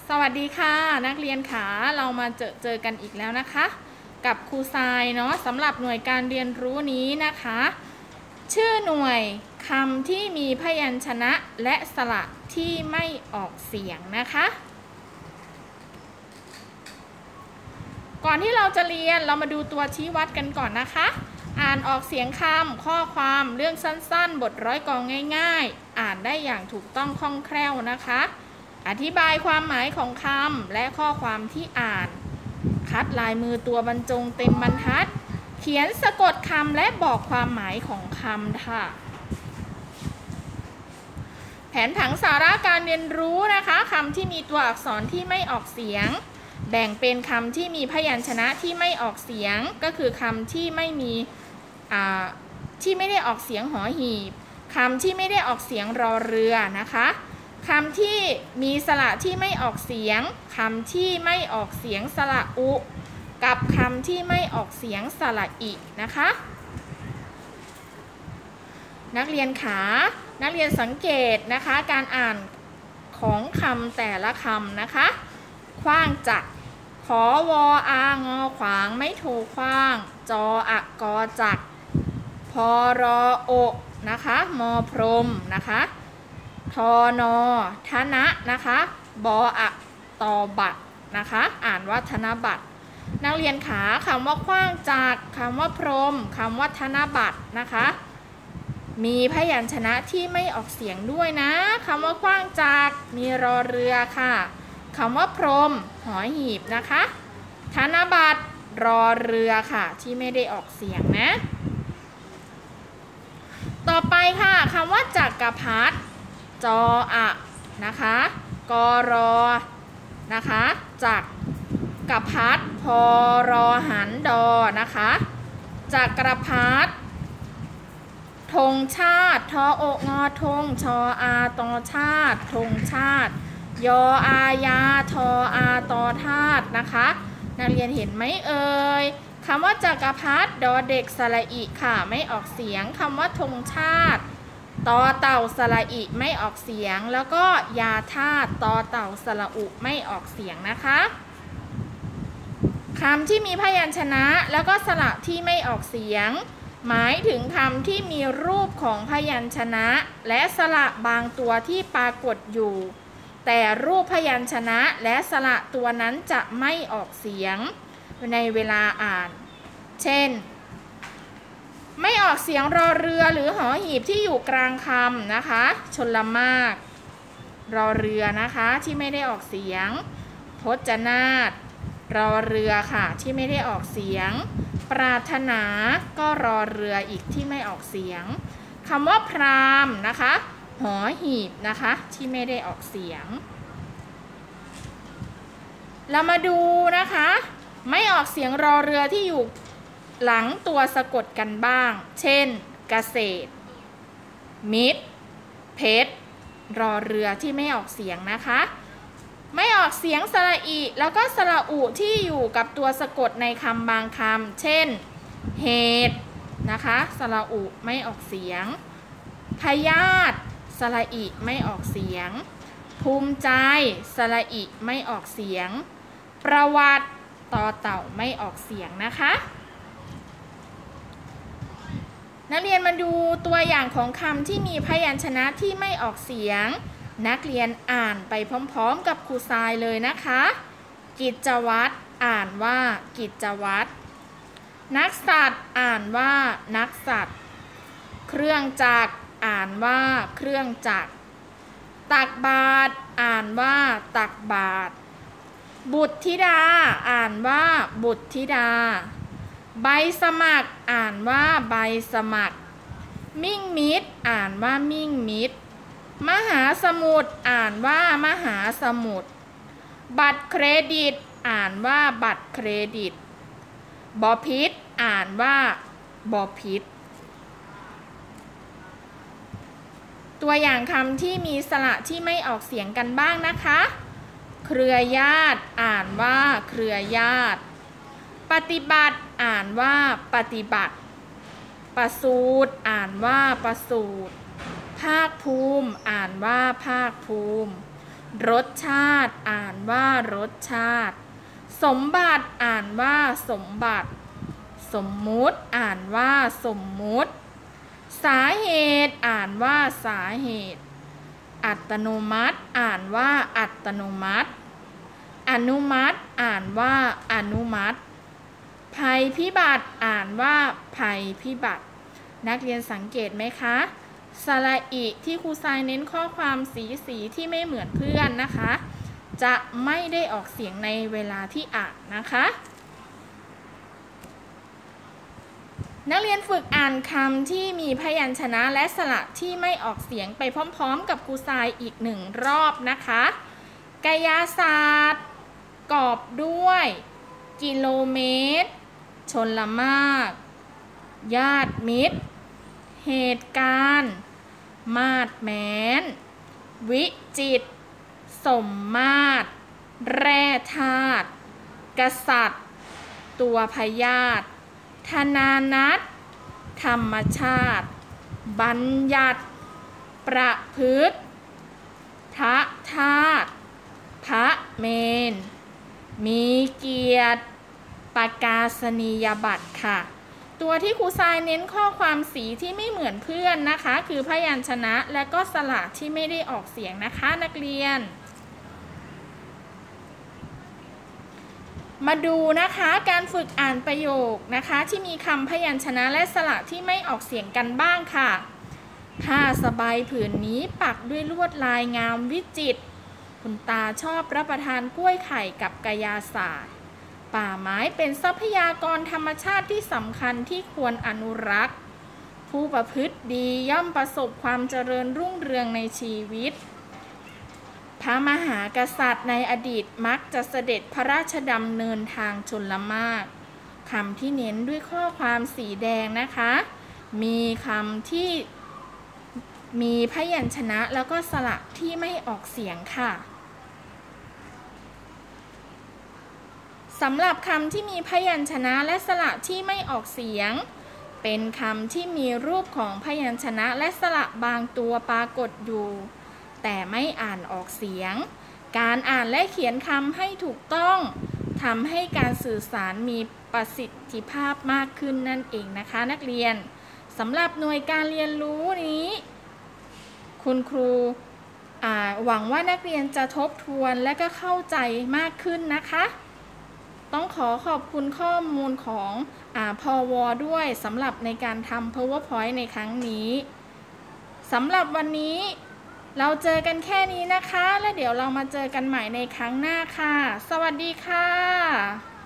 สวัสดีค่ะนักเรียนขาเรามาเจอกันอีกแล้วนะคะกับครูทรายเนาะสำหรับหน่วยการเรียนรู้นี้นะคะชื่อหน่วยคำที่มีพยัญชนะและสระที่ไม่ออกเสียงนะคะก่อนที่เราจะเรียนเรามาดูตัวชี้วัดกันก่อนนะคะอ่านออกเสียงคำข้อความเรื่องสั้นๆบทร้อยกลองง่ายๆอ่านได้อย่างถูกต้องคล่องแคล่วนะคะอธิบายความหมายของคำและข้อความที่อ่านคัดลายมือตัวบรรจงเต็มบรรทัดเขียนสะกดคำและบอกความหมายของคำค่ะแผนผังสาระการเรียนรู้นะคะคำที่มีตัวอักษรที่ไม่ออกเสียงแบ่งเป็นคำที่มีพยัญชนะที่ไม่ออกเสียงก็คือคำที่ไม่มีที่ไม่ได้ออกเสียงหอหีบคำที่ไม่ได้ออกเสียงรอเรือนะคะคำที่มีสระที่ไม่ออกเสียงคำที่ไม่ออกเสียงสระอุกับคำที่ไม่ออกเสียงสระอินะคะนักเรียนขานักเรียนสังเกตนะคะการอ่านของคำแต่ละคำนะคะขว้างจักขอวออางอขวางไม่โทขว้างจออะกอจักพอรอโอนะคะมอพรมนะคะทอนอธนะนะคะบออะตอบัตนะคะอ่านว่าธนบัตรนักเรียนขาคำว่าขว้างจักคำว่าพรมคำว่าธนบัตรนะคะมีพยัญชนะที่ไม่ออกเสียงด้วยนะคำว่าขว้างจักมีรอเรือค่ะคำว่าพรมหอหีบนะคะธนบัตรรอเรือค่ะที่ไม่ได้ออกเสียงนะต่อไปค่ะคำว่าจักรพรรดิจออะนะคะกรอนะคะจักรพรรดิพอรอหันดอนะคะจักรพรรดิธงชาติทออกงอธงชออาตอชาติธงชาติยออายาทออาตอธาตุนะคะนักเรียนเห็นไหมเอ่ยคำว่าจักรพรรดิดอเด็กสระอิค่ะไม่ออกเสียงคำว่าธงชาติตอเต่าสระอิไม่ออกเสียงแล้วก็ยาธาตุตอเต่าสระอุไม่ออกเสียงนะคะคำที่มีพยัญชนะแล้วก็สระที่ไม่ออกเสียงหมายถึงคำที่มีรูปของพยัญชนะและสระบางตัวที่ปรากฏอยู่แต่รูปพยัญชนะและสระตัวนั้นจะไม่ออกเสียงในเวลาอ่านเช่นไม่ออกเสียงรอเรือหรือหอหีบที่อยู่กลางคำนะคะชลมากรอเรือนะคะที่ไม่ได้ออกเสียงพจนาถรอเรือค่ะที่ไม่ได้ออกเสียงปรารถนาก็รอเรืออีกที่ไม่ออกเสียงคำว่าพราหมณ์นะคะหอหีบนะคะที่ไม่ได้ออกเสียงเรามาดูนะคะไม่ออกเสียงรอเรือที่อยู่หลังตัวสะกดกันบ้างเช่นเกษตรมิตรเพชรรอเรือที่ไม่ออกเสียงนะคะไม่ออกเสียงสระอิแล้วก็สระอุที่อยู่กับตัวสะกดในคำบางคำเช่นเหตุนะคะสระอุไม่ออกเสียงพยาธิสระอิไม่ออกเสียงภูมิใจสระอิไม่ออกเสียงประวัติต่อเต่าไม่ออกเสียงนะคะนักเรียนมาดูตัวอย่างของคำที่มีพยัญชนะที่ไม่ออกเสียงนักเรียนอ่านไปพร้อมๆกับครูทรายเลยนะคะกิจวัตรอ่านว่ากิจวัตรนักสัตว์อ่านว่านักสัตว์เครื่องจักรอ่านว่าเครื่องจักรตักบาตรอ่านว่าตักบาตรบุตรธิดาอ่านว่าบุตรธิดาใบสมัครอ่านว่าใบสมัครมิ่งมิตรอ่านว่ามิ่งมิตรมหาสมุทรอ่านว่ามหาสมุทรบัตรเครดิตอ่านว่าบัตรเครดิตบพิตรอ่านว่าบพิตรตัวอย่างคำที่มีสระที่ไม่ออกเสียงกันบ้างนะคะเครือญาติอ่านว่าเครือญาติปฏิบัติอ่านว่าปฏิบัติประสูติอ่านว่าประสูติภาคภูมิอ่านว่าภาคภูมิรสชาติอ่านว่ารสชาติสมบัติอ่านว่าสมบัติสมมุติอ่านว่าสมมุติสาเหตุอ่านว่าสาเหตุอัตโนมัติอ่านว่าอัตโนมัติอนุมัติอ่านว่าอนุมัติภัยพิบัติอ่านว่าภัยพิบัตินักเรียนสังเกตไหมคะสระอิที่ครูทรายเน้นข้อความสีที่ไม่เหมือนเพื่อนนะคะจะไม่ได้ออกเสียงในเวลาที่อ่านนะคะนักเรียนฝึกอ่านคำที่มีพยัญชนะและสระที่ไม่ออกเสียงไปพร้อมๆกับครูทรายอีก1 รอบนะคะกายศาสตร์กอบด้วยกิโลเมตรชนละมากญาติมิตรเหตุการณ์มาดแม้นวิจิตรสมมาตรแร่ธาตุกษัตริย์ตัวพยาธิธนานัตธรรมชาติบัญญัติประพฤติทะธาตุพระเมนมีเกียรติประกาศนียบัตรค่ะตัวที่ครูทรายเน้นข้อความสีที่ไม่เหมือนเพื่อนนะคะคือพยัญชนะและก็สระที่ไม่ได้ออกเสียงนะคะนักเรียนมาดูนะคะการฝึกอ่านประโยคนะคะที่มีคำพยัญชนะและสระที่ไม่ออกเสียงกันบ้างค่ะผ้าสบายผืนนี้ปักด้วยลวดลายงามวิจิตรคุณตาชอบรับประทานกล้วยไข่กับกายศาสตร์ป่าไม้เป็นทรัพยากรธรรมชาติที่สำคัญที่ควรอนุรักษ์ผู้ประพฤติดีย่อมประสบความเจริญรุ่งเรืองในชีวิตพระมหากษัตริย์ในอดีตมักจะเสด็จพระราชดำเนินทางชลมารคำที่เน้นด้วยข้อความสีแดงนะคะมีคำที่มีพยัญชนะแล้วก็สระที่ไม่ออกเสียงค่ะสำหรับคำที่มีพยัญชนะและสระที่ไม่ออกเสียงเป็นคำที่มีรูปของพยัญชนะและสระบางตัวปรากฏอยู่แต่ไม่อ่านออกเสียงการอ่านและเขียนคำให้ถูกต้องทำให้การสื่อสารมีประสิทธิภาพมากขึ้นนั่นเองนะคะนักเรียนสำหรับหน่วยการเรียนรู้นี้คุณครูหวังว่านักเรียนจะทบทวนและก็เข้าใจมากขึ้นนะคะต้องขอบคุณข้อมูลของพว.ด้วยสำหรับในการทำ PowerPoint ในครั้งนี้สำหรับวันนี้เราเจอกันแค่นี้นะคะแล้วเดี๋ยวเรามาเจอกันใหม่ในครั้งหน้าค่ะสวัสดีค่ะ